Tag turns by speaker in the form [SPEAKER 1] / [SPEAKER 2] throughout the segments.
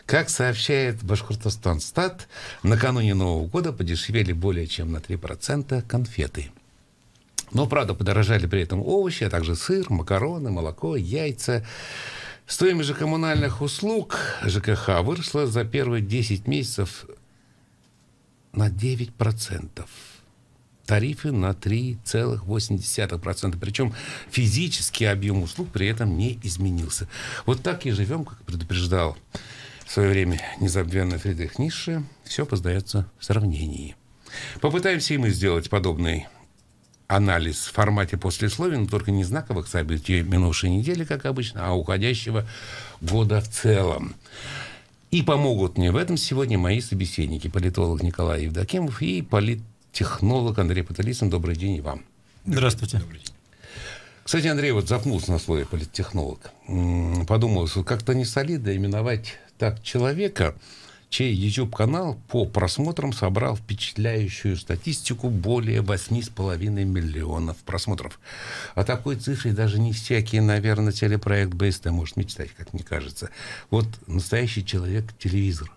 [SPEAKER 1] Как сообщает Башкортостанстат, накануне Нового года подешевели более чем на 3% конфеты. Но, правда, подорожали при этом овощи, а также сыр, макароны, молоко, яйца. Стоимость же коммунальных услуг ЖКХ выросла за первые 10 месяцев на 9%. Тарифы на 3,8%. Причем физический объем услуг при этом не изменился. Вот так и живем, как предупреждал в свое время незабвенный Фридрих Ницше. Все познается в сравнении. Попытаемся и мы сделать подобный анализ в формате послесловия, но только не знаковых событий минувшей недели, как обычно, а уходящего года в целом. И помогут мне в этом сегодня мои собеседники. Политолог Николай Евдокимов и политтехнолог Андрей Потылицын. Добрый день и вам.
[SPEAKER 2] Здравствуйте.
[SPEAKER 3] Добрый день.
[SPEAKER 1] Кстати, Андрей вот запнулся на слове политтехнолог. Подумал, что как-то не солидно именовать так человека, чей YouTube-канал по просмотрам собрал впечатляющую статистику более 8,5 миллионов просмотров. О такой цифре даже не всякий, наверное, телепроект БСТ может мечтать, как мне кажется. Вот настоящий человек-телевизор.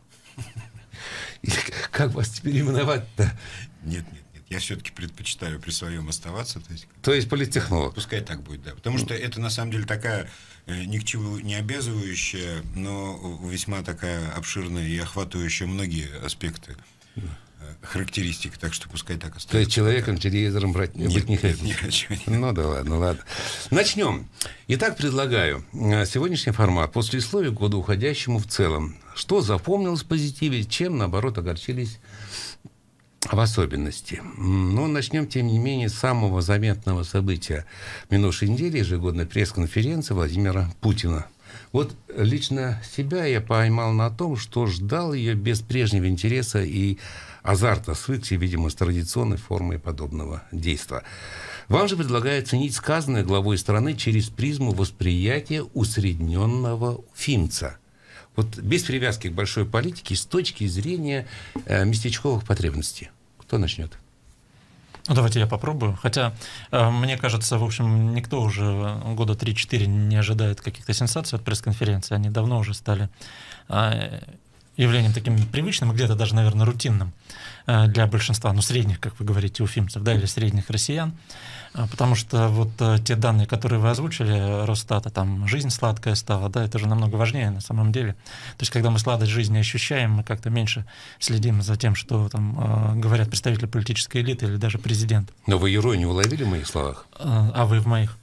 [SPEAKER 1] Как вас теперь именовать-то?
[SPEAKER 3] Нет. Я все-таки предпочитаю при своем оставаться.
[SPEAKER 1] То есть политтехнолог.
[SPEAKER 3] Пускай так будет, да. Потому что это на самом деле такая ни к чему не обязывающая, но весьма такая обширная и охватывающая многие аспекты характеристик. Так что пускай так остается.
[SPEAKER 1] То есть человеком, телевизором быть не хотите?
[SPEAKER 3] Не хочу.
[SPEAKER 1] Ну да ладно. Начнем. Итак, предлагаю сегодняшний формат послесловие к году уходящему в целом. Что запомнилось в позитиве, чем, наоборот, огорчились в особенности. Но начнем, тем не менее, с самого заметного события минувшей недели, ежегодной пресс-конференции Владимира Путина. Вот лично себя я поймал на том, что ждал ее без прежнего интереса и азарта, свыкся, видимо, с традиционной формой подобного действия. Вам же предлагаю оценить сказанное главой страны через призму восприятия усредненного уфимца. Вот без привязки к большой политике, с точки зрения местечковых потребностей. Кто начнет?
[SPEAKER 2] Ну, давайте я попробую. Хотя, мне кажется, в общем, никто уже года 3-4 не ожидает каких-то сенсаций от пресс-конференции. Они давно уже стали явлением таким привычным, и где-то даже, наверное, рутинным для большинства, ну, средних, как вы говорите, уфимцев, да, или средних россиян. Потому что вот те данные, которые вы озвучили, Росстата, там жизнь сладкая стала, да, это же намного важнее на самом деле. То есть, когда мы сладость жизни ощущаем, мы как-то меньше следим за тем, что там говорят представители политической элиты или даже президент.
[SPEAKER 1] Но вы иронию уловили в моих словах?
[SPEAKER 2] А вы в моих.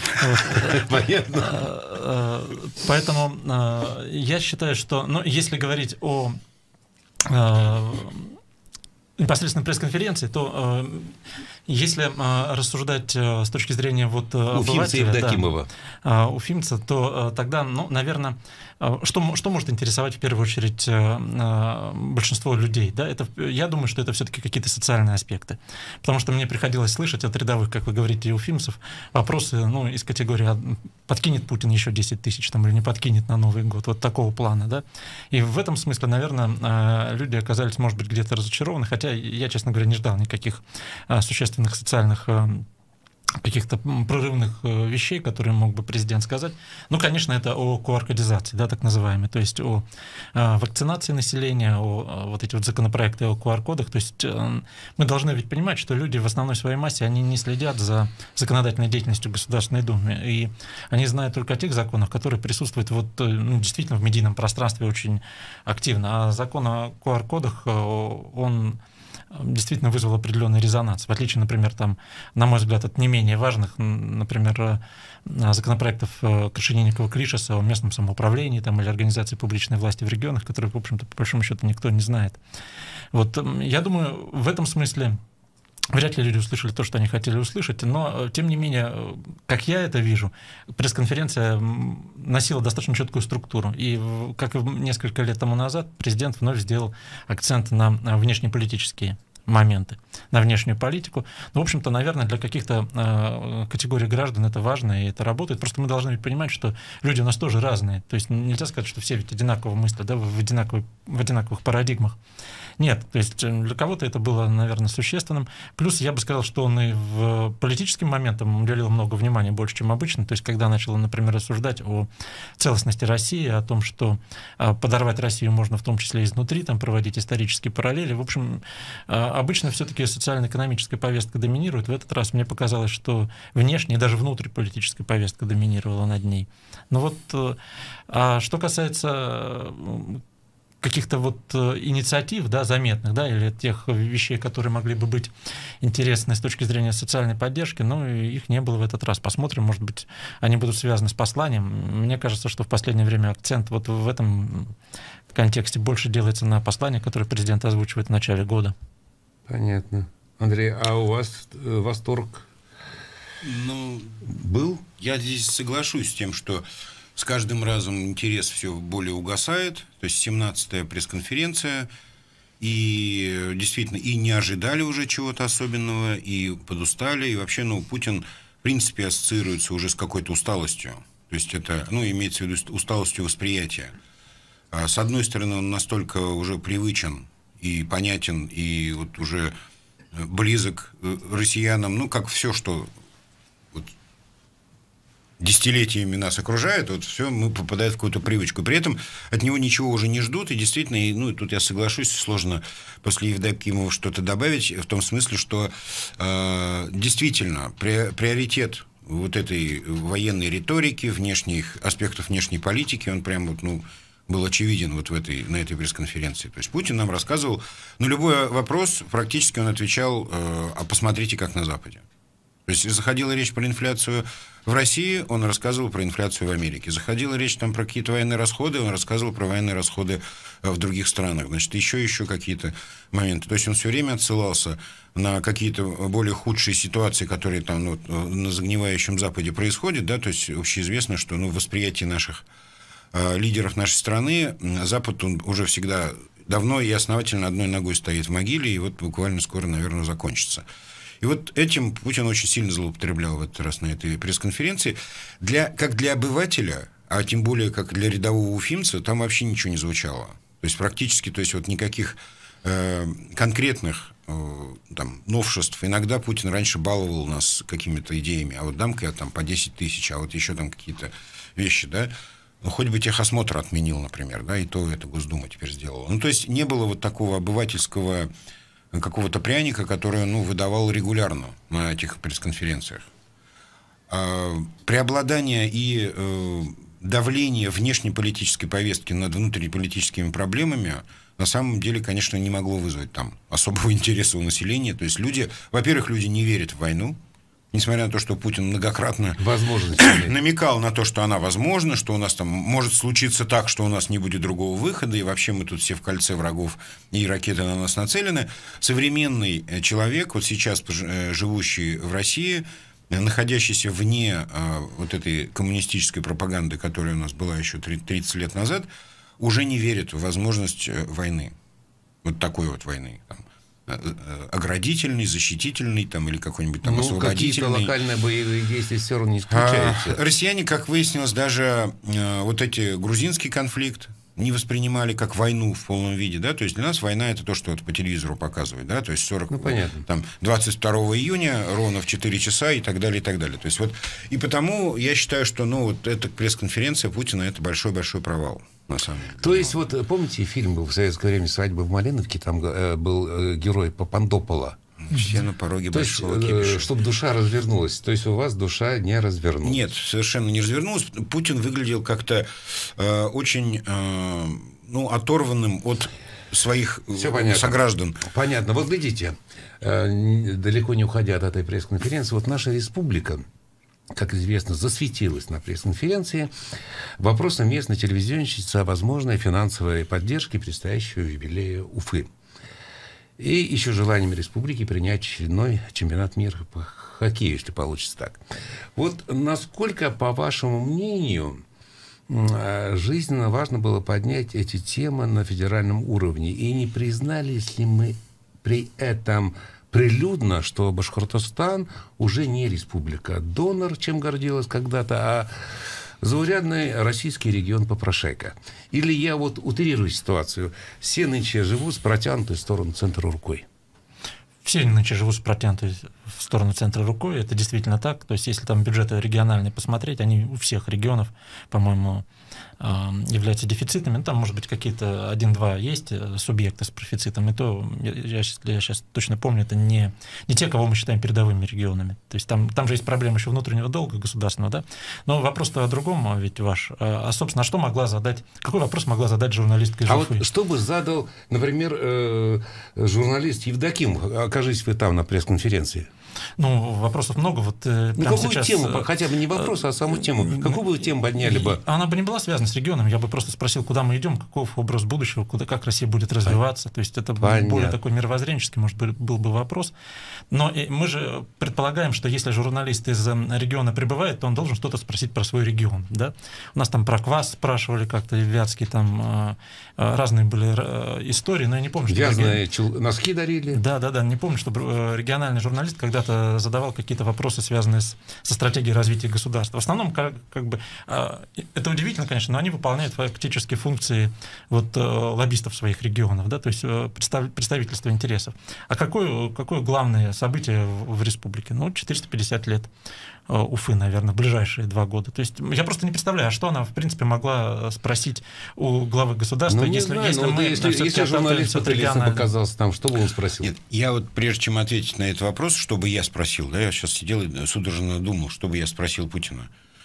[SPEAKER 2] Поэтому я считаю, что, ну, если говорить о непосредственно пресс-конференции, то если рассуждать с точки зрения вот
[SPEAKER 1] Уфимца Евдокимова,
[SPEAKER 2] уфимца, то тогда, ну, наверное, что может интересовать в первую очередь большинство людей? Да? Я думаю, что это все-таки какие-то социальные аспекты. Потому что мне приходилось слышать от рядовых, как вы говорите, уфимцев, вопросы, ну, из категории подкинет Путин еще 10 тысяч там, или не подкинет на Новый год, вот такого плана. Да? И в этом смысле, наверное, люди оказались, может быть, где-то разочарованы, хотя я, честно говоря, не ждал никаких существенных социальных каких-то прорывных вещей, которые мог бы президент сказать. Ну, конечно, это о QR-кодизации, да, так называемой, то есть о вакцинации населения, о вот эти вот законопроекты о QR-кодах. То есть мы должны ведь понимать, что люди в основной своей массе, они не следят за законодательной деятельностью Государственной Думы, и они знают только о тех законах, которые присутствуют вот, ну, действительно в медийном пространстве очень активно. А закон о QR-кодах, он действительно вызвал определенный резонанс. В отличие, например, там, на мой взгляд, от не менее важных, например, законопроектов Крашенинникова-Клишеса о местном самоуправлении там, или организации публичной власти в регионах, которые, в общем-то, по большому счету, никто не знает. Вот, я думаю, в этом смысле вряд ли люди услышали то, что они хотели услышать, но, тем не менее, как я это вижу, пресс-конференция носила достаточно четкую структуру. И, как и несколько лет тому назад, президент вновь сделал акцент на внешнеполитические моменты на внешнюю политику. Но, в общем-то, наверное, для каких-то категорий граждан это важно, и это работает. Просто мы должны понимать, что люди у нас тоже разные. То есть нельзя сказать, что все ведь одинаково мыслят, да, в одинаковых парадигмах. Нет, то есть для кого-то это было, наверное, существенным. Плюс я бы сказал, что он и в политическим моментам уделил много внимания, больше, чем обычно. То есть когда начал, например, рассуждать о целостности России, о том, что подорвать Россию можно в том числе изнутри, там, проводить исторические параллели. В общем, обычно все-таки социально-экономическая повестка доминирует. В этот раз мне показалось, что внешняя, даже внутриполитическая повестка доминировала над ней. Но вот что касается каких-то вот инициатив, да, заметных, да, или тех вещей, которые могли бы быть интересны с точки зрения социальной поддержки, но их не было в этот раз. Посмотрим, может быть, они будут связаны с посланием. Мне кажется, что в последнее время акцент вот в этом контексте больше делается на послание, которое президент озвучивает в начале года.
[SPEAKER 1] Понятно. Андрей, а у вас восторг был?
[SPEAKER 3] Я здесь соглашусь с тем, что с каждым разом интерес все более угасает. То есть 17-я пресс-конференция, и действительно и не ожидали уже чего-то особенного, и подустали, и вообще, Путин, в принципе, ассоциируется уже с какой-то усталостью. То есть это, имеется в виду усталостью восприятия. С одной стороны, он настолько уже привычен и понятен, и вот уже близок россиянам, как все, что десятилетиями нас окружает, вот все, мы попадаем в какую-то привычку. При этом от него ничего уже не ждут, и действительно, и тут я соглашусь, сложно после Евдокимова что-то добавить, в том смысле, что действительно приоритет вот этой военной риторики, аспектов внешней политики, он прям был очевиден на этой пресс-конференции. То есть Путин нам рассказывал, любой вопрос, практически он отвечал, а посмотрите, как на Западе. То есть заходила речь про инфляцию в России, он рассказывал про инфляцию в Америке. Заходила речь там про какие-то военные расходы, он рассказывал про военные расходы в других странах. Значит, еще какие-то моменты. То есть он все время отсылался на какие-то более худшие ситуации, которые там на загнивающем Западе происходят. Да? То есть общеизвестно, что в восприятии наших лидеров нашей страны Запад он уже всегда давно и основательно одной ногой стоит в могиле, и вот буквально скоро, наверное, закончится. И вот этим Путин очень сильно злоупотреблял в этот раз на этой пресс-конференции. Как для обывателя, а тем более как для рядового уфимца, там вообще ничего не звучало. То есть практически, никаких конкретных новшеств. Иногда Путин раньше баловал нас какими-то идеями, а вот дам-ка я там по 10 тысяч, а вот еще там какие-то вещи, да. Хоть бы техосмотр отменил, например, да, и то это Госдума теперь сделала. То есть не было вот такого обывательского какого-то пряника, который он выдавал регулярно на этих пресс-конференциях. Преобладание и давление внешнеполитической повестки над внутриполитическими проблемами на самом деле, конечно, не могло вызвать там особого интереса у населения. То есть во-первых, люди не верят в войну, несмотря на то, что Путин многократно намекал на то, что она возможна, что у нас там может случиться так, что у нас не будет другого выхода, и вообще мы тут все в кольце врагов, и ракеты на нас нацелены. Современный человек, вот сейчас живущий в России, находящийся вне вот этой коммунистической пропаганды, которая у нас была еще 30 лет назад, уже не верит в возможность войны. Вот такой вот войны. Оградительный, защитительный или какой-нибудь освободительный.
[SPEAKER 1] Какие-то локальные боевые действия все равно не исключаются.
[SPEAKER 3] Россияне, как выяснилось, даже вот эти грузинский конфликт не воспринимали как войну в полном виде, да, то есть для нас война это то, что по телевизору показывают, да, то есть 22 июня ровно в 4 часа и так далее, и так далее. То есть и потому я считаю, что эта пресс-конференция Путина это большой-большой провал.
[SPEAKER 1] То есть, помните, фильм был в советское время «Свадьба в Малиновке», там был герой Папандопола.
[SPEAKER 3] Все на пороге большого кипиша.
[SPEAKER 1] Чтобы душа развернулась. То есть, у вас душа не развернулась?
[SPEAKER 3] Нет, совершенно не развернулась. Путин выглядел как-то очень оторванным от своих сограждан.
[SPEAKER 1] Понятно. Вот глядите, далеко не уходя от этой пресс-конференции, наша республика, как известно, засветилась на пресс-конференции вопросом местной телевизионщицы о возможной финансовой поддержке предстоящего юбилея Уфы. И еще желанием республики принять очередной чемпионат мира по хоккею, если получится так. Насколько, по вашему мнению, жизненно важно было поднять эти темы на федеральном уровне? И не признались ли мы при этом прилюдно, что Башкортостан уже не республика-донор, чем гордилась когда-то, а заурядный российский регион попрошайка. Или я вот утрирую ситуацию. Все нынче живут с протянутой в сторону центра рукой.
[SPEAKER 2] Все нынче живут с протянутой в сторону центра рукой. Это действительно так. То есть, если там бюджеты региональные посмотреть, они у всех регионов, по-моему, являются дефицитными. Ну, там, может быть, какие-то 1-2 есть субъекты с профицитом. И то, я сейчас точно помню, это не те, кого мы считаем передовыми регионами. То есть там же есть проблема еще внутреннего долга государственного, да? Но вопрос-то о другом ведь ваш. А, собственно, какой вопрос могла задать журналистка из Уфы?
[SPEAKER 1] А вот что бы задал, например, журналист Евдоким, окажись вы там на пресс-конференции?
[SPEAKER 2] Ну, вопросов много. Вот,
[SPEAKER 1] какую
[SPEAKER 2] сейчас,
[SPEAKER 1] тему, хотя бы не вопрос, а саму тему, какую бы тему подняли бы?
[SPEAKER 2] Она бы не была связана с регионом, я бы просто спросил, куда мы идем, каков образ будущего, как Россия будет развиваться. То есть это более такой мировоззренческий, может быть, был бы вопрос. Но мы же предполагаем, что если журналист из региона прибывает, то он должен что-то спросить про свой регион. Да? У нас там про квас спрашивали как-то, в Вятске там разные были истории, но я не помню, что...
[SPEAKER 1] Вязаные носки дарили?
[SPEAKER 2] Да, не помню, чтобы региональный журналист когда-то задавал какие-то вопросы, связанные со стратегией развития государства. В основном, это удивительно, конечно, но они выполняют фактически функции лоббистов своих регионов, да, то есть представительства интересов. А какое главное событие в республике? 450 лет Уфы, наверное, в ближайшие 2 года. То есть я просто не представляю, а что она, в принципе, могла спросить у главы государства,
[SPEAKER 1] если журналист показался там, что бы он спросил?
[SPEAKER 3] Нет, я вот прежде чем ответить на этот вопрос, что бы я спросил, да, я сейчас сидел и судорожно думал, что бы я спросил Путина.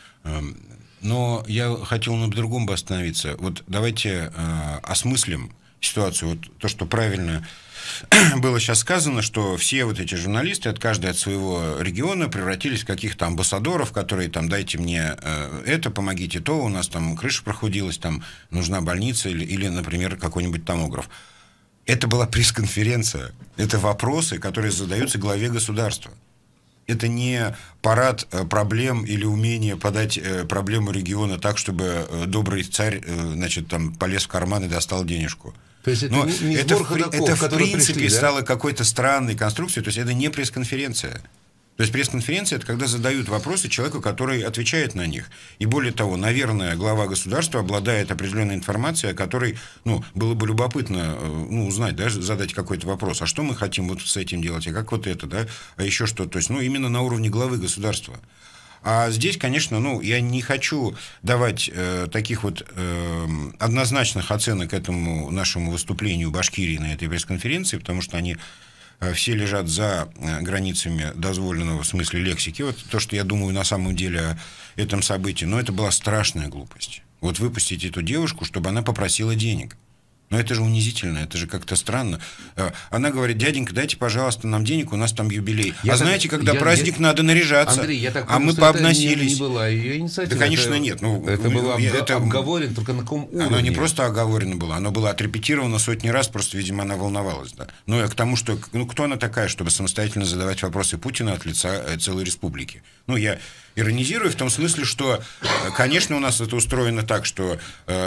[SPEAKER 3] Но я хотел на другом бы остановиться. Вот давайте осмыслим ситуацию. Вот то, что правильно было сейчас сказано, что все вот эти журналисты, каждый от своего региона, превратились в каких-то амбассадоров, которые там, дайте мне это, помогите то, у нас там крыша прохудилась, там нужна больница или например, какой-нибудь томограф. Это была пресс-конференция. Это вопросы, которые задаются главе государства. Это не парад проблем или умение подать проблему региона так, чтобы добрый царь, значит, там полез в карман и достал денежку.
[SPEAKER 1] То есть это не
[SPEAKER 3] это
[SPEAKER 1] сбор ходоков,
[SPEAKER 3] в принципе
[SPEAKER 1] пришли, да?
[SPEAKER 3] стало какой-то странной конструкцией. То есть это не пресс-конференция. То есть пресс-конференция – это когда задают вопросы человеку, который отвечает на них. И более того, наверное, глава государства обладает определенной информацией, о которой было бы любопытно узнать, да, задать какой-то вопрос. А что мы хотим вот с этим делать? А как вот это? Да? А еще что? То есть именно на уровне главы государства. А здесь, конечно, я не хочу давать таких вот однозначных оценок этому нашему выступлению Башкирии на этой пресс-конференции, потому что они все лежат за границами дозволенного в смысле лексики. Вот то, что я думаю на самом деле о этом событии. Но это была страшная глупость. Вот выпустить эту девушку, чтобы она попросила денег. Но это же унизительно, это же как-то странно. Она говорит: дяденька, дайте, пожалуйста, нам денег, у нас там юбилей. Знаете, когда праздник, надо наряжаться.
[SPEAKER 1] Андрей, я так
[SPEAKER 3] понимаю, мы пообносились.
[SPEAKER 1] Это не была ее инициатива.
[SPEAKER 3] Да, конечно, нет.
[SPEAKER 1] Это было обговорено, только на каком уровне?
[SPEAKER 3] Оно не просто оговорено было, оно было отрепетировано сотни раз, просто, видимо, она волновалась. Да. Но к тому, что кто она такая, чтобы самостоятельно задавать вопросы Путина от лица целой республики? Я иронизирую в том смысле, что, конечно, у нас это устроено так, что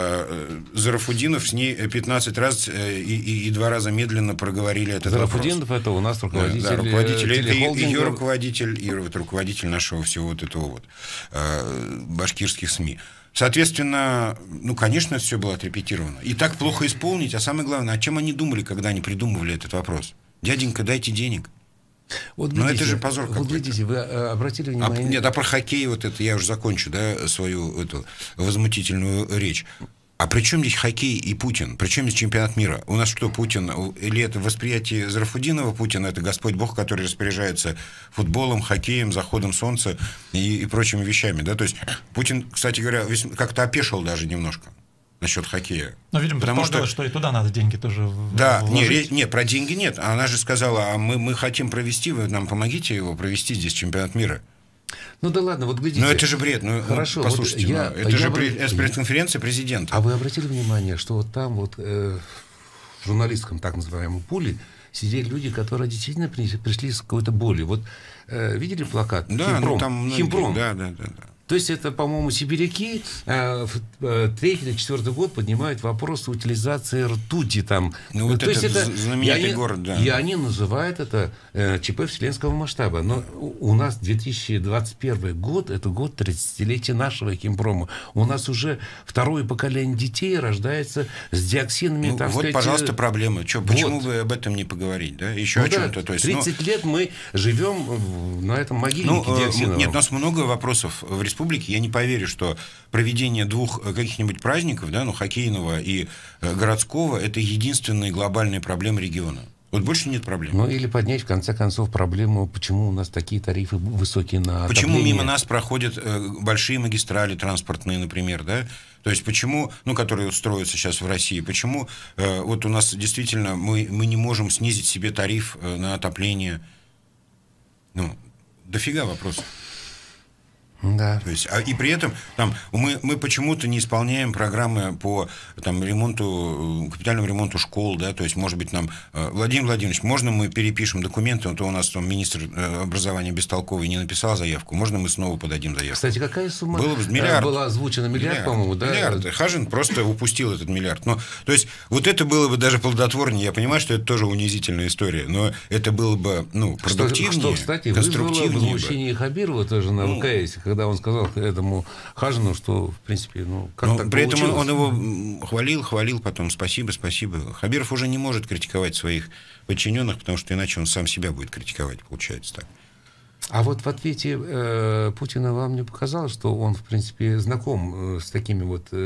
[SPEAKER 3] Зарафудинов с ней 15 раз и 2 раза медленно проговорили этот
[SPEAKER 1] Зарафудинов
[SPEAKER 3] вопрос.
[SPEAKER 1] Это у нас руководитель,
[SPEAKER 3] да, руководитель ее руководитель, и руководитель нашего всего вот этого башкирских СМИ. Соответственно, конечно, все было отрепетировано. И так плохо исполнить, а самое главное, о чем они думали, когда они придумывали этот вопрос? Дяденька, дайте денег.
[SPEAKER 1] Вот
[SPEAKER 3] но это же позор какой-то.
[SPEAKER 1] Вот глядите, вы обратили внимание...
[SPEAKER 3] Нет, про хоккей вот это я уже закончу, да, свою эту возмутительную речь. А при чем здесь хоккей и Путин? При чем здесь чемпионат мира? У нас что, Путин? Или это восприятие Зарафудинова Путина? Это Господь Бог, который распоряжается футболом, хоккеем, заходом солнца и прочими вещами, да? То есть Путин, кстати говоря, как-то опешил даже немножко насчет хоккея.
[SPEAKER 2] Но, видимо, предполагалось, что и туда надо деньги тоже вложить.
[SPEAKER 3] Нет, про деньги нет. Она же сказала: а мы хотим провести, вы нам помогите его провести здесь чемпионат мира.
[SPEAKER 1] Да ладно, вот глядите.
[SPEAKER 3] Но это же бред.
[SPEAKER 1] Хорошо,
[SPEAKER 3] послушайте, это же пресс-конференция президента.
[SPEAKER 1] А вы обратили внимание, что вот там в журналистском так называемом пуле сидели люди, которые действительно пришли с какой-то болью. Вот видели плакат?
[SPEAKER 3] Да,
[SPEAKER 1] Химпром.
[SPEAKER 3] Химпром. Да.
[SPEAKER 1] То есть это, по-моему, сибиряки в 3-й или 4-й год поднимают вопрос утилизации ртути там.
[SPEAKER 3] Ну, вот
[SPEAKER 1] то
[SPEAKER 3] это
[SPEAKER 1] есть это
[SPEAKER 3] знаменитый город, да.
[SPEAKER 1] И они называют это ЧП вселенского масштаба. Но у нас 2021 год, это год 30-летия нашего химпрома. У нас уже второе поколение детей рождается с диоксинами, так
[SPEAKER 3] вот,
[SPEAKER 1] сказать...
[SPEAKER 3] пожалуйста, проблема. Почему бы об этом не поговорить? Да? Еще о чем-то. То есть,
[SPEAKER 1] 30 лет мы живем на этом могильнике диоксиновом.
[SPEAKER 3] Нет, у нас много вопросов в республике. Я не поверю, что проведение 2 каких-нибудь праздников, да, хоккейного и городского, это единственные глобальные проблемы региона. Вот больше нет проблем.
[SPEAKER 1] Ну, или поднять, в конце концов, проблему, почему у нас такие тарифы высокие на
[SPEAKER 3] Почему
[SPEAKER 1] отопление.
[SPEAKER 3] мимо нас проходят большие магистрали транспортные, например, да? То есть почему, которые строятся сейчас в России, почему вот у нас действительно мы не можем снизить себе тариф на отопление? Дофига вопросов.
[SPEAKER 1] Да.
[SPEAKER 3] То есть, и при этом мы почему-то не исполняем программы по капитальному ремонту школ, да, то есть, может быть, Владимир Владимирович, можно мы перепишем документы, то у нас министр образования бестолковый не написал заявку, можно мы снова подадим заявку?
[SPEAKER 1] Кстати, какая сумма
[SPEAKER 3] была
[SPEAKER 1] озвучена? Миллиард, по-моему, да?
[SPEAKER 3] Миллиард. Хажин просто упустил этот миллиард. То есть, вот это было бы даже плодотворнее. Я понимаю, что это тоже унизительная история, но это было бы, продуктивнее,
[SPEAKER 1] что, кстати,
[SPEAKER 3] конструктивнее.
[SPEAKER 1] вызвало возмущение Хабирова тоже на ВКС, когда он сказал этому Хажину, что, в принципе, как так
[SPEAKER 3] при
[SPEAKER 1] получилось?
[SPEAKER 3] этом он его хвалил потом, спасибо. Хабиров уже не может критиковать своих подчиненных, потому что иначе он сам себя будет критиковать, получается так.
[SPEAKER 1] А вот в ответе Путина вам не показалось, что он, в принципе, знаком с такими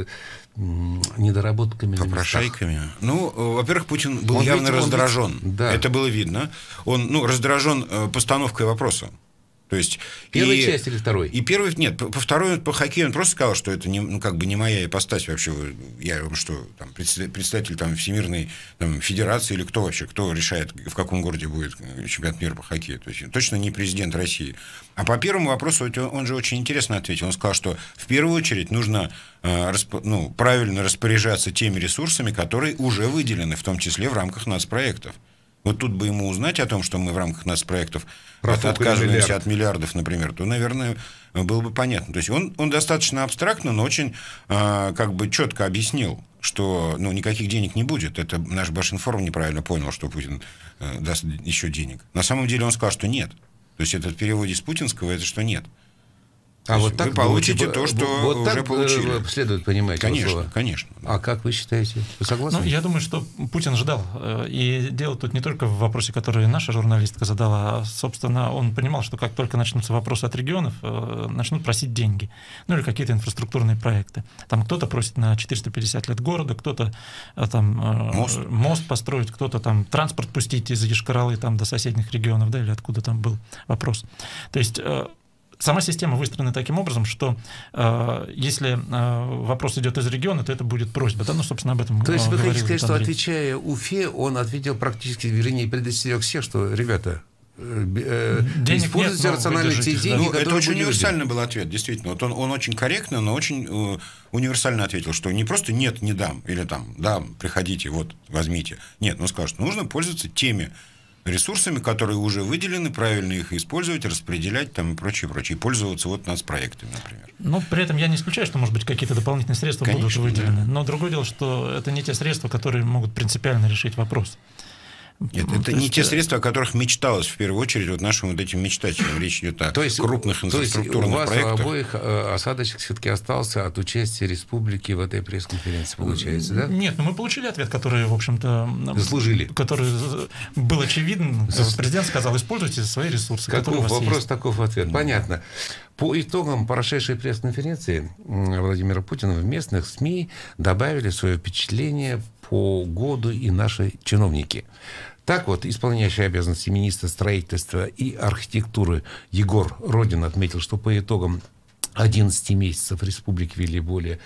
[SPEAKER 1] недоработками?
[SPEAKER 3] Попрошайками. Во-первых, Путин был явно раздражен.
[SPEAKER 1] Да.
[SPEAKER 3] Это было видно. Он раздражен постановкой вопроса. То есть,
[SPEAKER 1] первая часть или второй?
[SPEAKER 3] Нет, по второй, по хоккею он просто сказал, что это не моя ипостась вообще. Я что, представитель Всемирной Федерации или кто решает, в каком городе будет чемпионат мира по хоккею. То есть, точно не президент России. А по первому вопросу он же очень интересно ответил. Он сказал, что в первую очередь нужно правильно распоряжаться теми ресурсами, которые уже выделены, в том числе в рамках нацпроектов. Вот тут бы ему узнать о том, что мы в рамках нацпроектов отказываемся от миллиардов, например, то, наверное, было бы понятно. То есть он достаточно абстрактно, но очень четко объяснил, что никаких денег не будет. Это наш Башинформ неправильно понял, что Путин даст еще денег. На самом деле он сказал, что нет. То есть это в переводе с путинского это что нет.
[SPEAKER 1] А вот так
[SPEAKER 3] вы получите то, что уже получили.
[SPEAKER 1] Следует понимать.
[SPEAKER 3] Конечно.
[SPEAKER 1] А как вы считаете? Вы согласны?
[SPEAKER 2] Я думаю, что Путин ждал. И дело тут не только в вопросе, который наша журналистка задала, а, собственно, он понимал, что как только начнутся вопросы от регионов, начнут просить деньги. Или какие-то инфраструктурные проекты. Кто-то просит на 450 лет города, кто-то мост построить, кто-то транспорт пустить из Йошкар-Олы до соседних регионов, или откуда там был вопрос. То есть сама система выстроена таким образом, что если вопрос идет из региона, то это будет просьба. Собственно, об этом.
[SPEAKER 1] То есть вы хотите сказать, что, отвечая Уфе, он ответил практически, вернее, предостерег всех, что, ребята, используйте рациональные те деньги, которые
[SPEAKER 3] это очень универсальный был ответ, действительно. Он очень корректно, но очень универсально ответил, что не просто «нет, не дам», или «да, приходите, возьмите». Нет, он сказал, что нужно пользоваться теми ресурсами, которые уже выделены, правильно их использовать, распределять и прочее, и пользоваться нацпроектами, например.
[SPEAKER 2] При этом я не исключаю, что, может быть, какие-то дополнительные средства будут выделены. Да. Но другое дело, что это не те средства, которые могут принципиально решить вопрос.
[SPEAKER 3] Нет, это не те средства, о которых мечталось в первую очередь нашим этим мечтателям. Речь идет о крупных инфраструктурных проектах.
[SPEAKER 1] То есть у вас обоих осадочек все-таки остался от участия республики в этой пресс-конференции, получается, да?
[SPEAKER 2] Нет, мы получили ответ, который, в общем-то...
[SPEAKER 1] Заслужили.
[SPEAKER 2] Который был очевиден. Президент сказал, используйте свои ресурсы, которые у вас
[SPEAKER 1] вопрос,
[SPEAKER 2] есть.
[SPEAKER 1] таков ответ. Понятно. По итогам прошедшей пресс-конференции Владимира Путина в местных СМИ добавили свое впечатление по году и наши чиновники. Так исполняющий обязанности министра строительства и архитектуры Егор Родин отметил, что по итогам 11 месяцев республики ввели более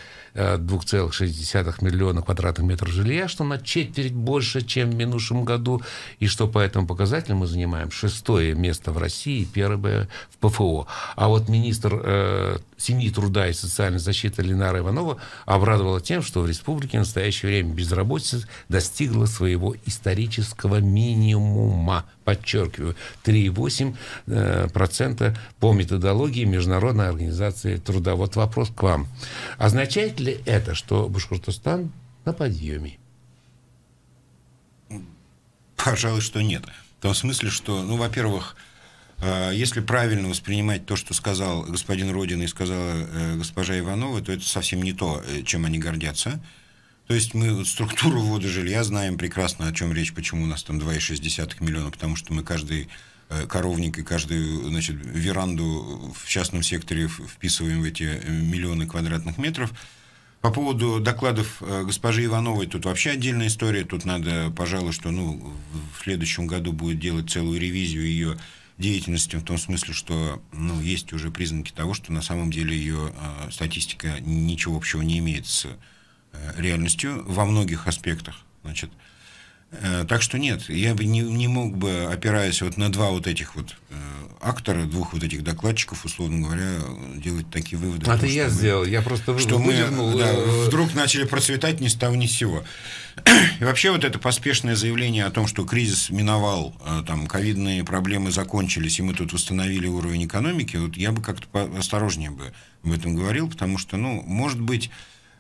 [SPEAKER 1] 2,6 миллиона квадратных метров жилья, что на четверть больше, чем в минувшем году, и что по этому показателю мы занимаем 6-е место в России и 1-е в ПФО. А министр семьи труда и социальной защиты Ленара Иванова обрадовала тем, что в республике в настоящее время безработица достигла своего исторического минимума. Подчеркиваю, 3,8% по методологии Международной организации труда. Вот вопрос к вам. Означает ли это, что Башкортостан на подъеме?
[SPEAKER 3] Пожалуй, что нет. В том смысле, что, ну, во-первых, если правильно воспринимать то, что сказал господин Родин и сказала госпожа Иванова, то это совсем не то, чем они гордятся. То есть мы структуру ввода жилья знаем прекрасно, о чем речь, почему у нас там 2,6 миллиона, потому что мы каждый коровник и каждую, значит, веранду в частном секторе вписываем в эти миллионы квадратных метров. По поводу докладов госпожи Ивановой, тут вообще отдельная история. Тут надо, пожалуй, что в следующем году будет делать целую ревизию ее деятельности, в том смысле, что есть уже признаки того, что на самом деле ее статистика ничего общего не имеет с реальностью во многих аспектах. Значит, так что нет, я бы не мог бы, опираясь вот на два вот этих вот актора, двух вот этих докладчиков, условно говоря, делать такие выводы.
[SPEAKER 1] Это я сделал, я просто
[SPEAKER 3] выдернул. Да, вдруг начали процветать ни с того ни с сего. И вообще вот это поспешное заявление о том, что кризис миновал, там, ковидные проблемы закончились, и мы тут восстановили уровень экономики, вот я бы как-то осторожнее бы об этом говорил, потому что, может быть,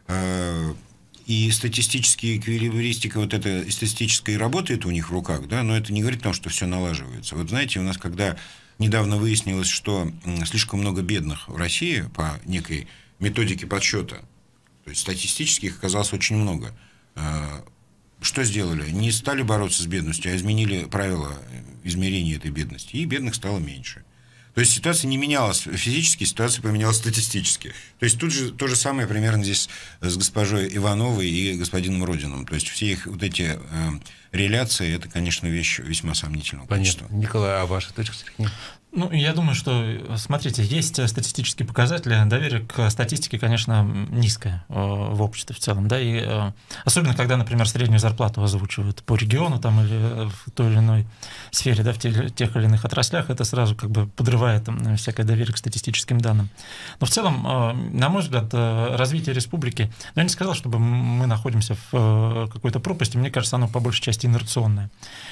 [SPEAKER 3] и статистическая эквилибристика, вот эта статистическая и работает у них в руках, да, но это не говорит о том, что все налаживается. Вот знаете, у нас когда недавно выяснилось, что слишком много бедных в России по некой методике подсчета, то есть статистически их оказалось очень много, что сделали? Не стали бороться с бедностью, а изменили правила измерения этой бедности, и бедных стало меньше. То есть ситуация не менялась физически, ситуация поменялась статистически. То есть тут же то же самое примерно здесь с госпожой Ивановой и господином Родиным. То есть все их вот эти реляции, это, конечно, вещь весьма сомнительного качества.
[SPEAKER 1] Понятно. Николай, а ваша точка зрения?
[SPEAKER 2] Я думаю, что, смотрите, есть статистические показатели, доверие к статистике, конечно, низкое в обществе в целом, да, и особенно, когда, например, среднюю зарплату озвучивают по региону там, или в той или иной сфере, да, в тех или иных отраслях, это сразу как бы подрывает всякое доверие к статистическим данным. Но в целом, на мой взгляд, развитие республики, я не сказал, чтобы мы находимся в какой-то пропасти, мне кажется, оно по большей части инерционное.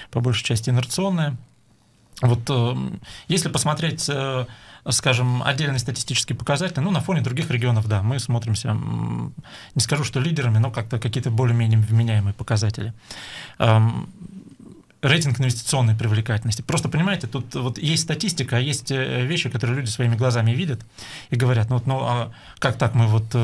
[SPEAKER 2] Вот если посмотреть, скажем, отдельные статистические показатели, на фоне других регионов, да, мы смотримся, не скажу, что лидерами, но как-то какие-то более-менее вменяемые показатели. Рейтинг инвестиционной привлекательности. Просто, понимаете, тут вот есть статистика, а есть вещи, которые люди своими глазами видят и говорят, а как так мы вот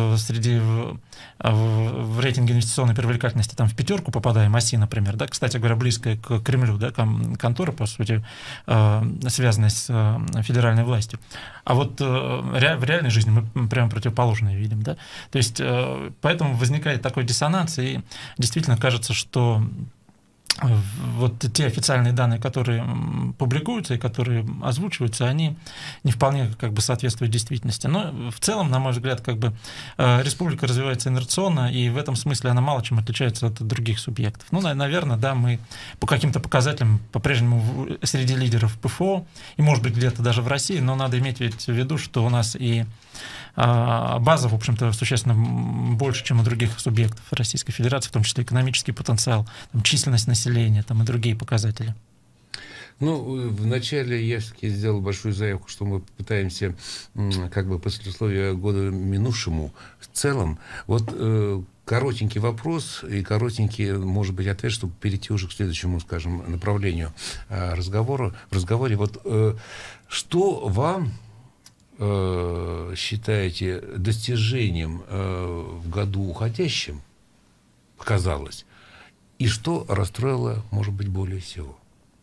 [SPEAKER 2] в рейтинге инвестиционной привлекательности там в пятерку попадаем, ОСИ, например, да, кстати говоря, близкая к Кремлю, да, контора, по сути, связанная с федеральной властью. А вот в реальной жизни мы прямо противоположное видим, да. То есть поэтому возникает такой диссонанс, и действительно кажется, что вот те официальные данные, которые публикуются и которые озвучиваются, они не вполне как бы соответствуют действительности. Но в целом, на мой взгляд, как бы республика развивается инерционно, и в этом смысле она мало чем отличается от других субъектов. Наверное, да, мы по каким-то показателям по-прежнему среди лидеров ПФО, и, может быть, где-то даже в России, но надо иметь ведь в виду, что у нас и база, в общем-то, существенно больше, чем у других субъектов Российской Федерации, в том числе экономический потенциал, там, численность населения там, и другие показатели.
[SPEAKER 1] Вначале я все-таки сделал большую заявку, что мы пытаемся, как бы, послесловие года минувшему в целом. Вот коротенький вопрос и коротенький, может быть, ответ, чтобы перейти уже к следующему, скажем, направлению разговора. В разговоре что вам считаете достижением в году уходящем, казалось, и что расстроило, может быть, более всего?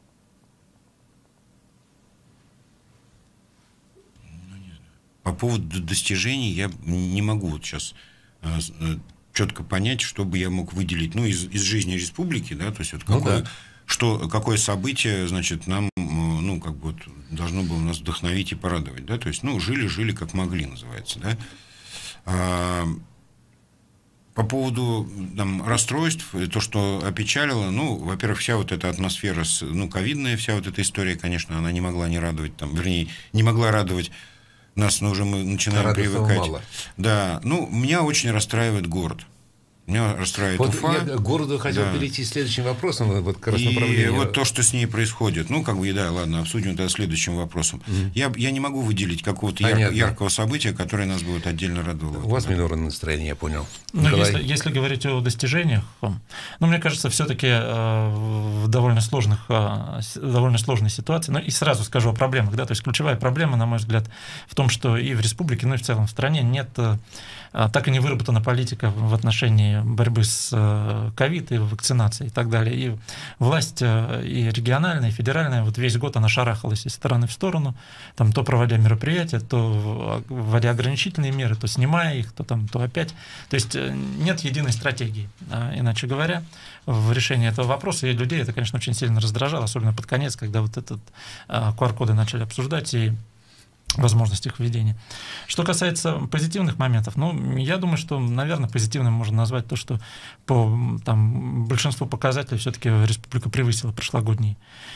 [SPEAKER 3] По поводу достижений я не могу вот сейчас четко понять, что бы я мог выделить, из жизни республики, да, то есть вот какое событие, значит, нам, должно было нас вдохновить и порадовать, да, то есть, жили как могли, называется, да. По поводу расстройств, то, что опечалило, во-первых, вся вот эта атмосфера, ковидная, вся вот эта история, конечно, она не могла не радовать, не могла радовать Нас уже мы начинаем привыкать.
[SPEAKER 1] Мало.
[SPEAKER 3] Да, ну, меня очень расстраивает город. Меня расстраивает
[SPEAKER 1] вот
[SPEAKER 3] Уфа.
[SPEAKER 1] Я к городу хотел перейти следующим вопросом. Вот как раз направление.
[SPEAKER 3] И вот то, что с ней происходит. Ну, как бы, да, ладно, обсудим это следующим вопросом. Я не могу выделить какого-то яркого события, которое нас будет отдельно радовало.
[SPEAKER 1] У вас минорное настроение, я понял.
[SPEAKER 2] Ну, если говорить о достижениях, ну, мне кажется, все-таки в довольно сложной ситуации, ну, и сразу скажу о проблемах, да, то есть ключевая проблема, на мой взгляд, в том, что и в республике, ну, и в целом в стране нет, так и не выработана политика в отношении борьбы с ковид и вакцинацией и так далее. И власть и региональная, и федеральная, вот весь год она шарахалась из стороны в сторону, там, то проводя мероприятия, то вводя ограничительные меры, то снимая их, то опять. То есть нет единой стратегии, иначе говоря, в решении этого вопроса. И людей это, конечно, очень сильно раздражало, особенно под конец, когда вот этот QR-коды начали обсуждать и возможность их введения. Что касается позитивных моментов, ну, я думаю, что, наверное, позитивным можно назвать то, что по большинству показателей все-таки республика превысила прошлогодние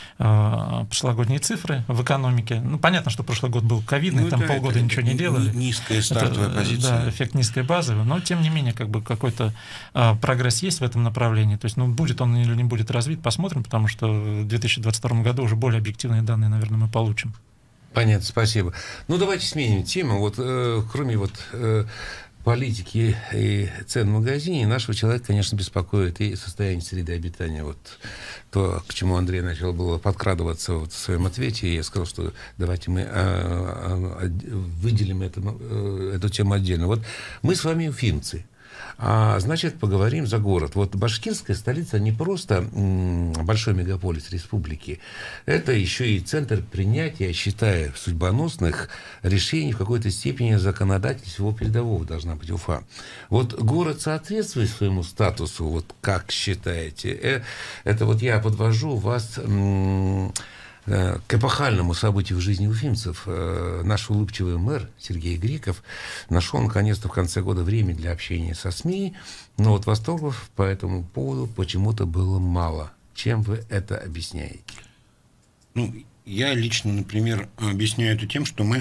[SPEAKER 2] цифры в экономике. Ну, понятно, что прошлый год был ковидный, там полгода ничего не делали.
[SPEAKER 3] Низкая стартовая позиция.
[SPEAKER 2] Да, эффект низкой базы, но, тем не менее, как бы какой-то прогресс есть в этом направлении. То есть, ну, будет он или не будет развит, посмотрим, потому что в 2022 году уже более объективные данные, наверное, мы получим.
[SPEAKER 1] Понятно, спасибо. Ну, давайте сменим тему. Вот кроме политики и цен в магазине, нашего человека, конечно, беспокоит и состояние среды обитания. Вот то, к чему Андрей начал было подкрадываться в своем ответе, и я сказал, что давайте мы выделим эту тему отдельно. Вот мы с вами уфимцы. Значит, поговорим за город. Вот башкирская столица не просто большой мегаполис республики, это еще и центр принятия, я считаю, судьбоносных решений в какой-то степени законодатель всего передового должна быть Уфа. Вот город соответствует своему статусу, вот как считаете? Это вот я подвожу вас к эпохальному событию в жизни уфимцев. Наш улыбчивый мэр Сергей Греков нашел наконец-то в конце года время для общения со СМИ, но вот восторгов по этому поводу почему-то было мало. Чем вы это объясняете?
[SPEAKER 3] Ну, я лично, например, объясняю это тем, что мы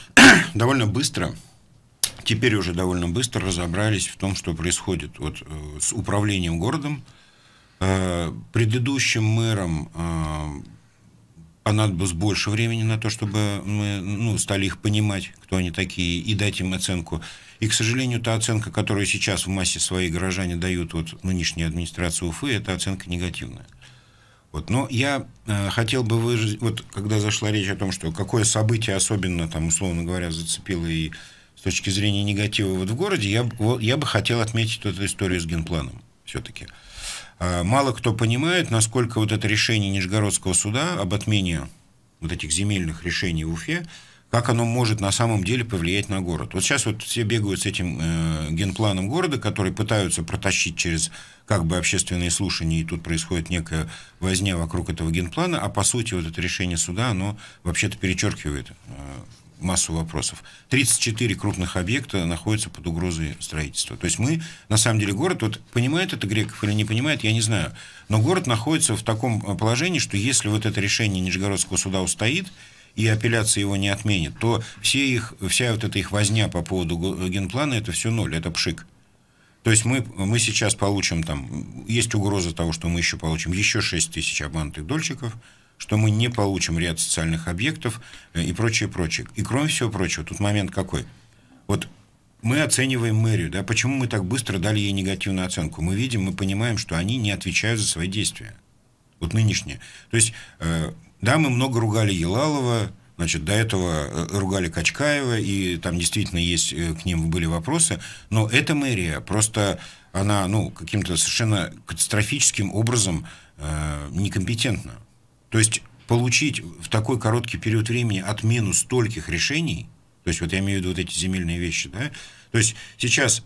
[SPEAKER 3] теперь уже довольно быстро разобрались в том, что происходит вот с управлением городом. Предыдущим мэром понадобилось больше времени на то, чтобы мы стали их понимать, кто они такие, и дать им оценку. И, к сожалению, та оценка, которую сейчас в массе своей горожане дают нынешней администрации Уфы, это оценка негативная. Вот. Но я хотел бы выразить, когда зашла речь о том, что какое событие особенно, условно говоря, зацепило и с точки зрения негатива в городе, я бы хотел отметить эту историю с генпланом все-таки. Мало кто понимает, насколько это решение Нижегородского суда об отмене этих земельных решений в Уфе, как оно может на самом деле повлиять на город. Вот сейчас все бегают с этим генпланом города, который пытаются протащить через общественные слушания, и тут происходит некая возня вокруг этого генплана, а по сути это решение суда, оно вообще-то перечеркивает массу вопросов. 34 крупных объекта находятся под угрозой строительства. То есть мы, на самом деле, город, понимает это Греков или не понимает, я не знаю, но город находится в таком положении, что если это решение Нижегородского суда устоит, и апелляция его не отменит, то вся эта их возня по поводу генплана, это все ноль, это пшик. То есть мы сейчас получим, есть угроза того, что мы еще получим еще 6 тысяч обманутых дольщиков, что мы не получим ряд социальных объектов и прочее, прочее. И кроме всего прочего, тут момент какой? Мы оцениваем мэрию, да, почему мы так быстро дали ей негативную оценку? Мы понимаем, что они не отвечают за свои действия. Нынешние. То есть, да, мы много ругали Елалова, до этого ругали Качкаева, и там действительно к ним были вопросы, но эта мэрия просто, она, каким-то совершенно катастрофическим образом некомпетентна. То есть получить в такой короткий период времени отмену стольких решений, то есть я имею в виду эти земельные вещи, да, то есть сейчас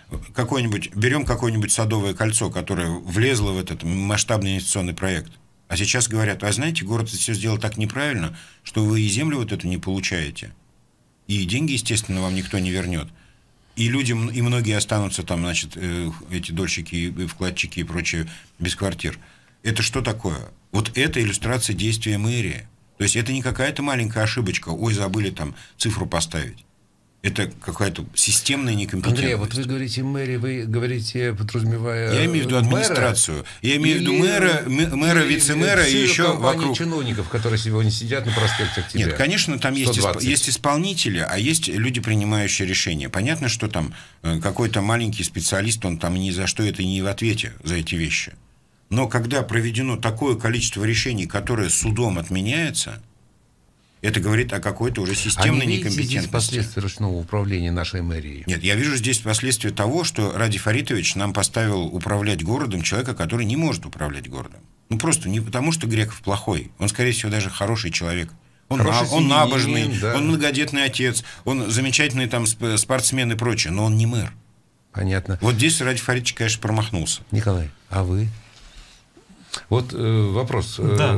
[SPEAKER 3] берем какое-нибудь Садовое кольцо, которое влезло в этот масштабный инвестиционный проект, а сейчас говорят, знаете, город все сделал так неправильно, что вы и землю эту не получаете, и деньги, естественно, вам никто не вернет. И люди, и многие останутся эти дольщики, и вкладчики и прочее без квартир. Это что такое? Это иллюстрация действия мэрии. То То есть это не какая-то маленькая ошибочка, ой, забыли там цифру поставить. Это какая-то системная некомпетентность.
[SPEAKER 1] Андрей, вот вы говорите мэрия, вы говорите, подразумевая...
[SPEAKER 3] Я имею в виду администрацию. Я имею в виду мэра, вице-мэра и еще вокруг...
[SPEAKER 1] чиновников, которые сегодня сидят на проспекте Октября.
[SPEAKER 3] Нет, конечно, там есть исполнители, а есть люди, принимающие решения. Понятно, что там какой-то маленький специалист, он там ни за что это не в ответе за эти вещи. Но когда проведено такое количество решений, которое судом отменяется... Это говорит о какой-то уже системной некомпетентности.
[SPEAKER 1] Здесь последствия ручного управления нашей мэрией?
[SPEAKER 3] Нет, я вижу здесь последствия того, что Ради Фаритович нам поставил управлять городом человека, который не может управлять городом. Ну, просто не потому, что Греков плохой. Он, скорее всего, даже хороший человек. Он набожный, да. Он многодетный отец, он замечательный там спортсмен и прочее, но он не мэр.
[SPEAKER 1] Понятно.
[SPEAKER 3] Вот здесь Ради Фаритович, конечно, промахнулся.
[SPEAKER 1] Николай, а вы? Вот вопрос.
[SPEAKER 2] Да.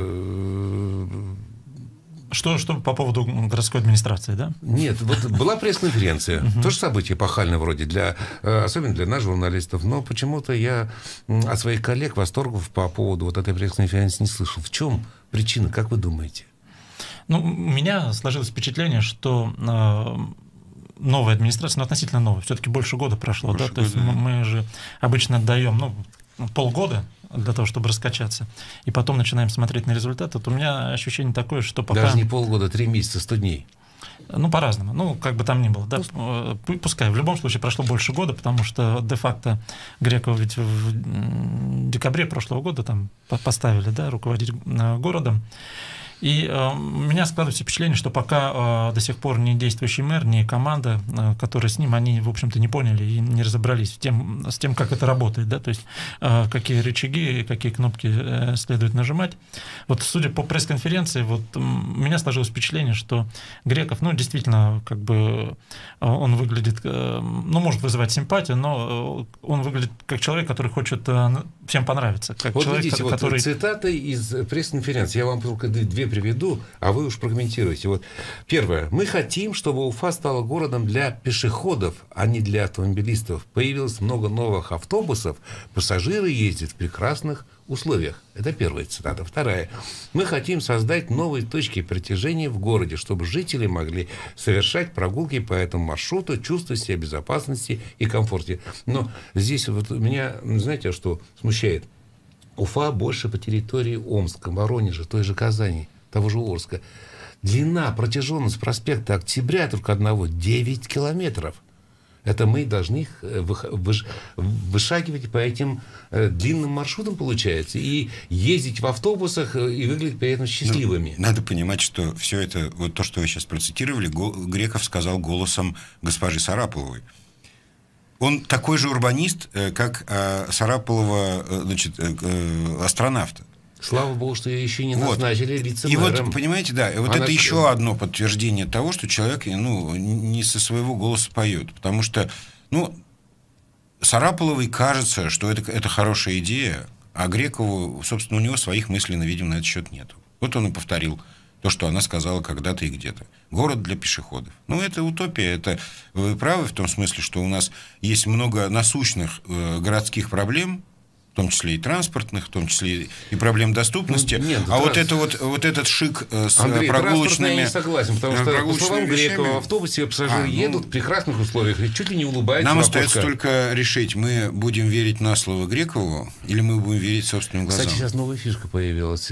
[SPEAKER 2] Что по поводу городской администрации, да?
[SPEAKER 1] Нет, вот была пресс-конференция. Тоже событие эпохальное вроде, особенно для нас, журналистов. Но почему-то я от своих коллег восторгов по поводу вот этой пресс-конференции не слышал. В чем причина, как вы думаете?
[SPEAKER 2] Ну, у меня сложилось впечатление, что новая администрация, но относительно новая, все-таки больше года прошло. То есть мы же обычно отдаем полгода для того, чтобы раскачаться, и потом начинаем смотреть на результаты. Вот у меня ощущение такое, что пока...
[SPEAKER 1] Даже не полгода, 3 месяца, 100 дней.
[SPEAKER 2] Ну, по-разному. Ну, как бы там ни было. Да? Пускай. В любом случае прошло больше года, потому что де-факто Грекова ведь в декабре прошлого года там поставили, да, руководить городом. И у меня складывается впечатление, что пока до сих пор ни действующий мэр, ни команда, которая с ним, они, в общем-то, не поняли и не разобрались с тем, как это работает, да, то есть какие рычаги, какие кнопки следует нажимать. Вот судя по пресс-конференции, вот у меня сложилось впечатление, что Греков, ну, действительно, как бы он выглядит, ну, может вызывать симпатию, но он выглядит как человек, который хочет всем понравиться. Как
[SPEAKER 1] вот
[SPEAKER 2] человек,
[SPEAKER 1] видите,
[SPEAKER 2] который...
[SPEAKER 1] вот цитаты из пресс-конференции. Я вам только 2 приведу, а вы уж прокомментируете. Вот первое. Мы хотим, чтобы Уфа стала городом для пешеходов, а не для автомобилистов. Появилось много новых автобусов, пассажиры ездят в прекрасных условиях. Это первая цитата. Вторая. Мы хотим создать новые точки притяжения в городе, чтобы жители могли совершать прогулки по этому маршруту, чувствуя себя в безопасности и комфорте. Но здесь вот меня, знаете, что смущает? Уфа больше по территории Омска, Воронежа, той же Казани, того же Орска. Длина, протяженность проспекта Октября только одного 9 километров. Это мы должны вышагивать по этим длинным маршрутам, получается, и ездить в автобусах и выглядеть при этом счастливыми.
[SPEAKER 3] Надо понимать, что все это, вот то, что вы сейчас процитировали, Греков сказал голосом госпожи Сарапуловой. Он такой же урбанист, как Сарапулова, значит, астронавта.
[SPEAKER 1] Слава богу, что ее еще не назначили вице-мэром.
[SPEAKER 3] И вот, понимаете, да, вот это еще одно подтверждение того, что человек, ну, не со своего голоса поет. Потому что, ну, Сарапуловой кажется, что это хорошая идея, а Грекову, собственно, у него своих мыслей, видимо, на этот счет нет. Вот он и повторил то, что она сказала когда-то и где-то. Город для пешеходов. Ну, это утопия. Это вы правы в том смысле, что у нас есть много насущных городских проблем, в том числе и транспортных, в том числе и проблем доступности.
[SPEAKER 1] Нет,
[SPEAKER 3] а вот этот шик с
[SPEAKER 1] Андрей,
[SPEAKER 3] прогулочными...
[SPEAKER 1] я не согласен, потому что, по словам Грекова, в автобусе пассажиры едут в прекрасных условиях и чуть ли не улыбаются.
[SPEAKER 3] Нам остается только решить, мы будем верить на слово Грекову или мы будем верить собственным глазам.
[SPEAKER 1] Кстати, сейчас новая фишка появилась.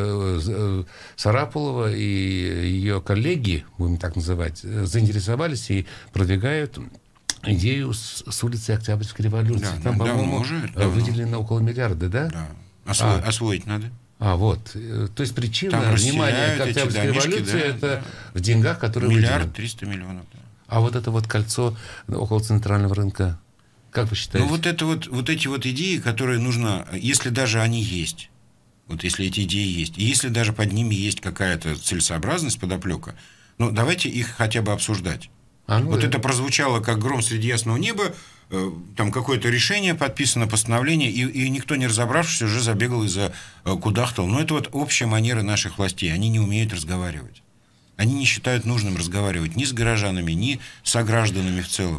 [SPEAKER 1] Сарапулова и ее коллеги, будем так называть, заинтересовались и продвигают идею с улицы Октябрьской революции.
[SPEAKER 3] Да,
[SPEAKER 1] там, по-моему, выделено около миллиарда, да?
[SPEAKER 3] Да. Освоить надо.
[SPEAKER 1] Вот. То есть причина внимания к Октябрьской революции это в деньгах, которые выделены.
[SPEAKER 3] 1 300 000 000. Да.
[SPEAKER 1] А вот это вот кольцо около центрального рынка, как вы считаете?
[SPEAKER 3] Ну, вот эти вот идеи, которые нужно, если даже они есть, вот если эти идеи есть, и если даже под ними есть какая-то целесообразность, подоплека, ну, давайте их хотя бы обсуждать. Это прозвучало как гром среди ясного неба, там какое-то решение подписано, постановление, и никто, не разобравшись, уже забегал и закудахтал. Но это вот общая манера наших властей. Они не умеют разговаривать. Они не считают нужным разговаривать ни с горожанами, ни с согражданами в целом.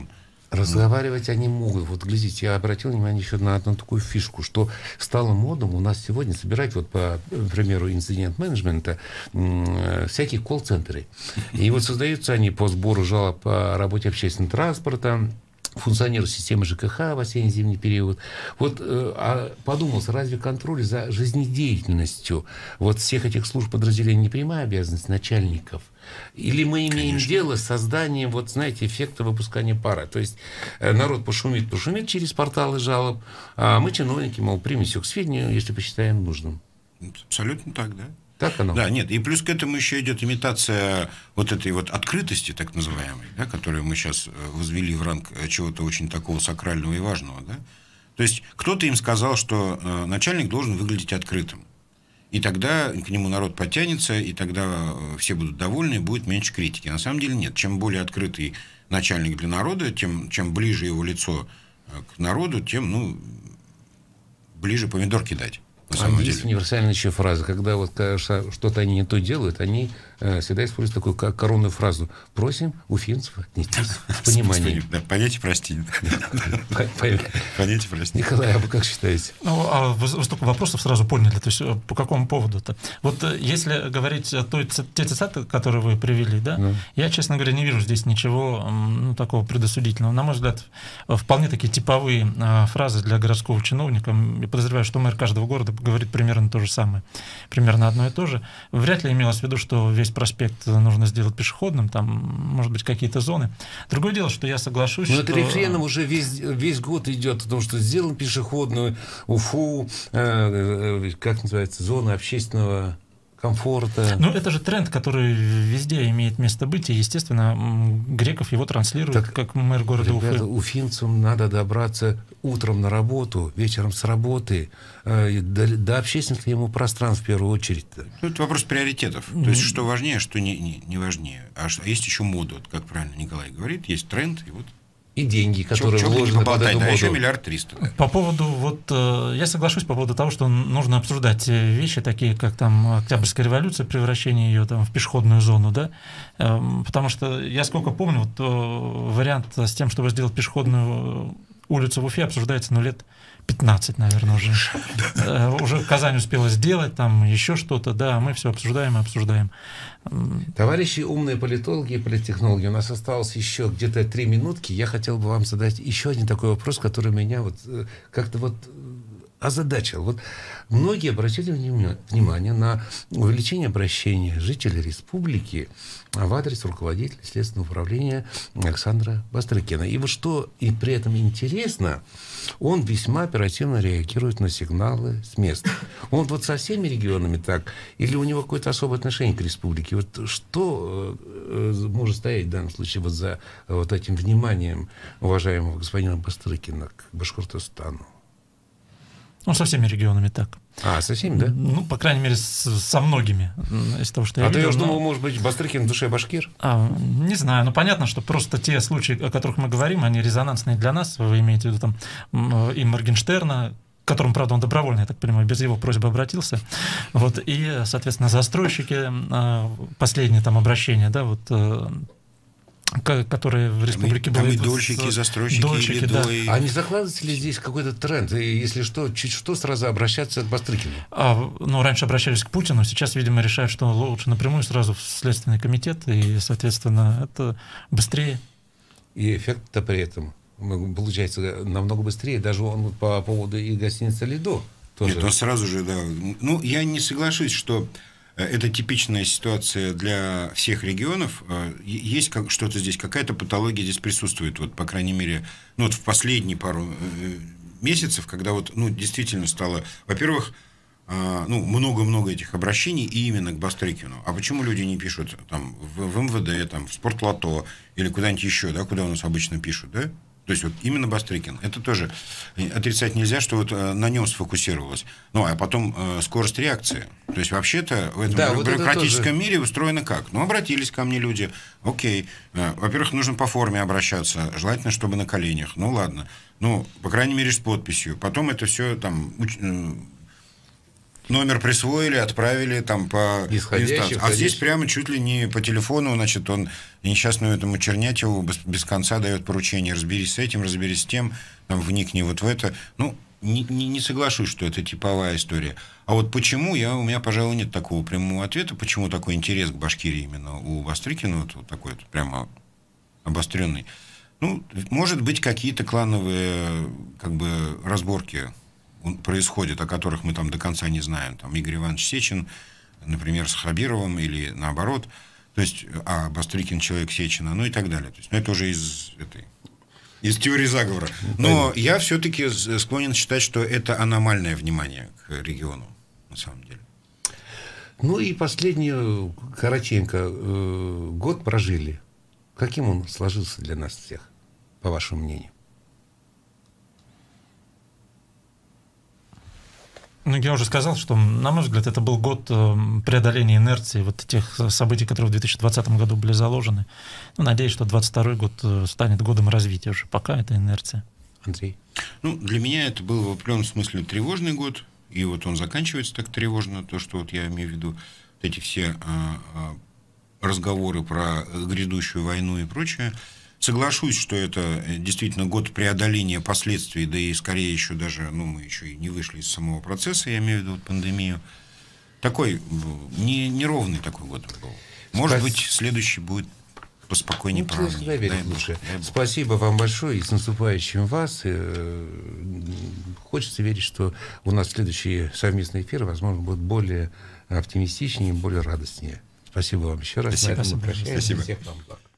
[SPEAKER 1] Разговаривать они могут. Вот, глядите, я обратил внимание еще на одну такую фишку, что стало модным у нас сегодня собирать, вот по примеру инцидент-менеджмента, всякие колл-центры. И вот создаются они по сбору жалоб по работе общественного транспорта, функционирует система ЖКХ в осенне-зимний период. Вот подумался, разве контроль за жизнедеятельностью вот всех этих служб подразделений не прямая обязанность начальников? Или мы имеем дело с созданием, вот знаете, эффекта выпускания пара? То есть народ пошумит через порталы жалоб, а мы, чиновники, мол, примем все к сведению, если посчитаем нужным.
[SPEAKER 3] Абсолютно так, да.
[SPEAKER 1] Так оно?
[SPEAKER 3] Да, нет, и плюс к этому еще идет имитация вот этой вот открытости, так называемой, да, которую мы сейчас возвели в ранг чего-то очень такого сакрального и важного, да. То есть кто-то им сказал, что начальник должен выглядеть открытым. И тогда к нему народ подтянется, и тогда все будут довольны, и будет меньше критики. На самом деле нет. Чем более открытый начальник для народа, чем ближе его лицо к народу, тем ближе помидор кидать.
[SPEAKER 1] Есть универсальная еще фраза, когда вот что-то они не то делают, они всегда используют такую коронную фразу: просим уфимцев отнестись с пониманием.
[SPEAKER 3] Да, понятие прости. Понятие прости.
[SPEAKER 1] Николай, а вы как считаете?
[SPEAKER 2] Вы столько вопросов сразу поняли, то есть по какому поводу-то? Вот если говорить о те цитаты, которые вы привели, да, я, честно говоря, не вижу здесь ничего такого предосудительного. На мой взгляд, вполне такие типовые фразы для городского чиновника. Я подозреваю, что мэр каждого города говорит примерно то же самое, примерно одно и то же. Вряд ли имелось в виду, что весь проспект нужно сделать пешеходным, там, может быть, какие-то зоны. Другое дело, что я соглашусь,
[SPEAKER 1] но это рефреном уже весь год идет, потому что сделан пешеходную Уфу, как называется, зона общественного комфорта.
[SPEAKER 2] Ну, это же тренд, который везде имеет место быть, и, естественно, Греков его транслирует, так, как мэр города Уфы.
[SPEAKER 1] Уфимцам надо добраться утром на работу, вечером с работы, до общественных ему пространств в первую очередь.
[SPEAKER 3] Это вопрос приоритетов. То есть, что важнее, что не важнее. А есть еще мода, вот, как правильно Николай говорит, есть тренд, и вот
[SPEAKER 1] и деньги, которые вложены под эту моду.
[SPEAKER 3] Еще 1,3 миллиарда.
[SPEAKER 2] По поводу, вот, я соглашусь по поводу того, что нужно обсуждать вещи, такие как там Октябрьская революция, превращение ее там в пешеходную зону, да, потому что я сколько помню, вот вариант с тем, чтобы сделать пешеходную улицу в Уфе, обсуждается, лет 15, наверное, уже. Уже Казань успела сделать, там еще что-то, да, мы все обсуждаем и обсуждаем.
[SPEAKER 1] Товарищи умные политологи и политтехнологи, у нас осталось еще где-то 3 минутки. Я хотел бы вам задать еще один такой вопрос, который меня вот как-то вот озадачил. Вот многие обратили внимание на увеличение обращения жителей республики в адрес руководителя Следственного управления Александра Бастрыкина. И вот что и при этом интересно, он весьма оперативно реагирует на сигналы с места. Он вот со всеми регионами так? Или у него какое-то особое отношение к республике? Вот что может стоять в данном случае вот за вот этим вниманием уважаемого господина Бастрыкина к Башкортостану?
[SPEAKER 2] Ну, со всеми регионами так.
[SPEAKER 1] Со всеми, да?
[SPEAKER 2] Ну, по крайней мере, со многими. Из того, что я видел,
[SPEAKER 1] я уж думал, может быть, Бастрыкин в душе башкир?
[SPEAKER 2] Не знаю. Ну, понятно, что просто те случаи, о которых мы говорим, они резонансные для нас. Вы имеете в виду там и Моргенштерна, к которому, правда, он добровольно, я так понимаю, без его просьбы обратился. Вот, и, соответственно, застройщики, последнее там обращение, да, вот, которые в республике были.
[SPEAKER 3] Там и дольщики, и застройщики,
[SPEAKER 2] да.
[SPEAKER 1] А не закладывается ли здесь какой-то тренд? И если что, чуть что, сразу обращаться к Бастрыкину?
[SPEAKER 2] Раньше обращались к Путину, сейчас, видимо, решают, что лучше напрямую сразу в Следственный комитет, и, соответственно, это быстрее.
[SPEAKER 1] И эффект-то при этом получается намного быстрее. Даже он по поводу и гостиницы «Лидо» тоже.
[SPEAKER 3] Нет, он сразу же, да. Ну, я не соглашусь, что это типичная ситуация для всех регионов. Есть что-то здесь, какая-то патология здесь присутствует. Вот, по крайней мере, вот в последние пару месяцев, когда вот, действительно стало, во-первых, много-много этих обращений именно к Бастрыкину. А почему люди не пишут там в МВД, там, в Спортлото или куда-нибудь еще, да, куда у нас обычно пишут, да? То есть вот именно Бастрыкин. Это тоже отрицать нельзя, что вот на нем сфокусировалось. А потом скорость реакции. То есть вообще-то в этом бюрократическом мире устроено как? Обратились ко мне люди. Окей. Во-первых, нужно по форме обращаться. Желательно, чтобы на коленях. Ладно. По крайней мере, с подписью. Потом это все там номер присвоили, отправили там по инстанции. А здесь прямо чуть ли не по телефону, значит, он несчастному этому Чернятьеву без конца дает поручение: разберись с этим, разберись с тем, там, вникни вот в это. Ну, не соглашусь, что это типовая история. А вот почему, у меня, пожалуй, нет такого прямого ответа, почему такой интерес к Башкирии именно у Бастрыкина, вот такой вот прямо обостренный. Ну, может быть, какие-то клановые, как бы, разборки происходят, о которых мы там до конца не знаем. Там Игорь Иванович Сечин, например, с Хабировым, или наоборот. То есть, Бастрыкин человек Сечина, ну и так далее. То есть, ну, это уже из теории заговора. Но я все-таки склонен считать, что это аномальное внимание к региону, на самом деле.
[SPEAKER 1] Ну и последнюю, коротенько, год прожили. Каким он сложился для нас всех, по вашему мнению?
[SPEAKER 2] Ну, я уже сказал, что, на мой взгляд, это был год преодоления инерции вот тех событий, которые в 2020 году были заложены. Ну, надеюсь, что 2022 год станет годом развития уже. Пока это инерция.
[SPEAKER 1] Андрей?
[SPEAKER 3] Ну, для меня это был в определенном смысле тревожный год. И вот он заканчивается так тревожно, то, что вот я имею в виду, вот эти все разговоры про грядущую войну и прочее. Соглашусь, что это действительно год преодоления последствий, да и скорее еще даже, ну, мы еще и не вышли из самого процесса, я имею в виду пандемию. Такой неровный такой год был. Может быть, следующий будет поспокойнее,
[SPEAKER 1] лучше. Спасибо вам большое и с наступающим вас. Хочется верить, что у нас следующие совместные эфиры, возможно, будут более оптимистичнее, более радостнее. Спасибо вам еще раз.
[SPEAKER 2] Спасибо.
[SPEAKER 1] Спасибо. Всех вам благ.